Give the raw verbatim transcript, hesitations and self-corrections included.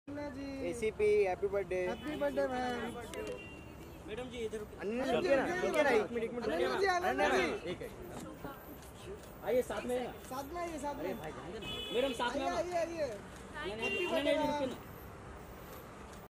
ACP happy birthday. Happy birthday ma'am. Madam जी इधर अनन्या जी ना ठीक है ना, एक मिनट एक मिनट अनन्या जी, अनन्या जी। एक है आइए साथ में साथ में आइए, साथ में मैडम साथ में आइए आइए आइए। Happy birthday.